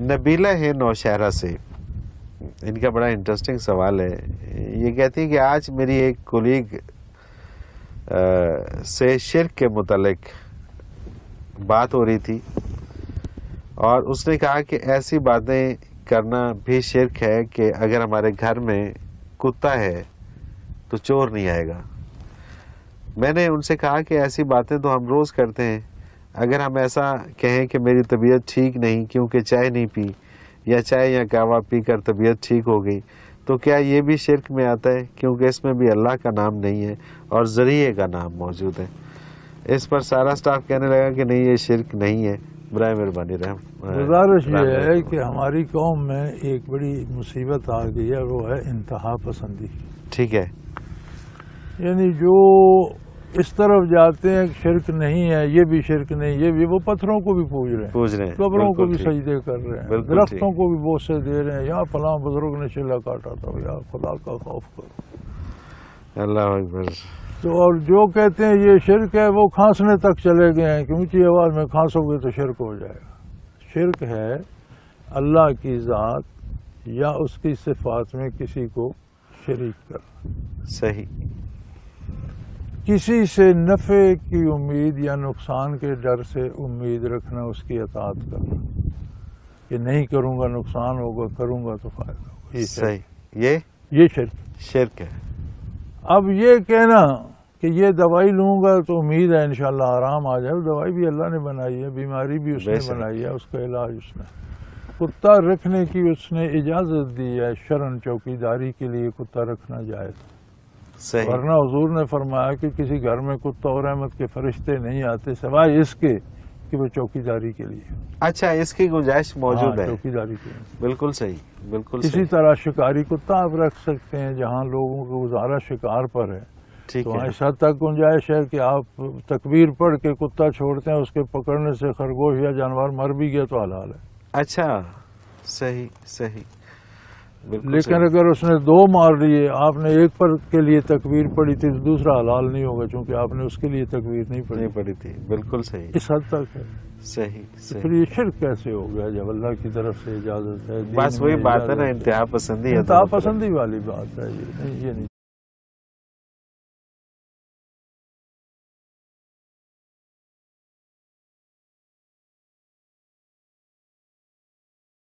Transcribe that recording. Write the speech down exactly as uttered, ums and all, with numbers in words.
نبیلہ ہے نوشہرہ سے، ان کا بڑا انٹرسٹنگ سوال ہے. یہ کہتی ہے کہ آج میری ایک کولیگ سے شرک کے متعلق بات ہو رہی تھی، اور اس نے کہا کہ ایسی باتیں کرنا بھی شرک ہے کہ اگر ہمارے گھر میں کتا ہے تو چور نہیں آئے گا. میں نے ان سے کہا کہ ایسی باتیں تو ہم روز کرتے ہیں. اگر ہم ایسا کہیں کہ میری طبیعت ٹھیک نہیں کیونکہ چائے نہیں پی، یا چائے یا قہوہ پی کر طبیعت ٹھیک ہو گئی، تو کیا یہ بھی شرک میں آتا ہے؟ کیونکہ اس میں بھی اللہ کا نام نہیں ہے اور ذریعے کا نام موجود ہے. اس پر سارا سٹاف کہنے لگا کہ نہیں، یہ شرک نہیں ہے. برائے مہربانی رحم. گزارش یہ ہے کہ ہماری قوم میں ایک بڑی مصیبت آ گئی ہے، وہ ہے انتہا پسندی. ٹھیک ہے. یعنی جو اس طرف جاتے ہیں کہ شرک نہیں ہے، یہ بھی شرک نہیں، یہ بھی، وہ پتھروں کو بھی پوج رہے ہیں، پوج رہے ہیں، قبروں کو بھی ٹھیک. سجدے کر رہے ہیں، بالکل درختوں ٹھیک. کو بھی بوسے دے رہے ہیں. یا فلاں بزرگ نے چلا کاٹا تھا، یا خدا کا خوف کرو. اللہ اکبر. تو اور جو کہتے ہیں یہ شرک ہے، وہ کھانسنے تک چلے گئے ہیں کہ اونچی آواز میں کھانسو گے تو شرک ہو جائے گا. شرک ہے اللہ کی ذات یا اس کی صفات میں کسی کو شریک کرنا. صحیح. کسی سے نفع کی امید یا نقصان کے ڈر سے امید رکھنا، اس کی اطاعت کرنا کہ نہیں کروں گا نقصان ہوگا، کروں گا تو فائدہ ہوگا. یہ صحیح. یہ یہ شرک شرک ہے. اب یہ کہنا کہ یہ دوائی لوں گا تو امید ہے انشاءاللہ آرام آ جائے، دوائی بھی اللہ نے بنائی ہے، بیماری بھی اس نے بنائی ہے، اس کا علاج اس نے. کتا رکھنے کی اس نے اجازت دی ہے، شرن چوکی داری کے لیے کتا رکھنا جائز. صحیح. ورنہ حضور نے فرمایا کہ کسی گھر میں کتا اور رحمت کے فرشتے نہیں آتے سوائے اس کے کہ وہ چوکی داری کے لیے. اچھا، اس کی گنجائش موجود ہے. چوکی داری کے لیے بالکل صحیح. بالکل اسی طرح شکاری کتا آپ رکھ سکتے ہیں جہاں لوگوں کو گزارا شکار پر ہے. ٹھیک تو ہے. اس حد تک گنجائش ہے کہ آپ تکبیر پڑھ کے کتا چھوڑتے ہیں، اس کے پکڑنے سے خرگوش یا جانور مر بھی گیا تو حلال ہے. اچھا. صحیح صحیح. لیکن اگر اس نے دو مار لیے، آپ نے ایک پر کے لیے تکبیر پڑھی تھی تو دوسرا حلال نہیں ہوگا، چونکہ آپ نے اس کے لیے تکبیر نہیں پڑھی پڑھی تھی. بالکل صحیح. اس حد تک ہے. صحیح. پھر یہ شرک کیسے ہو گیا جب اللہ کی طرف سے اجازت ہے؟ بس وہی بات ہے نا، انتہا پسندی. انتہا پسندی والی بات ہے. یہ نہیں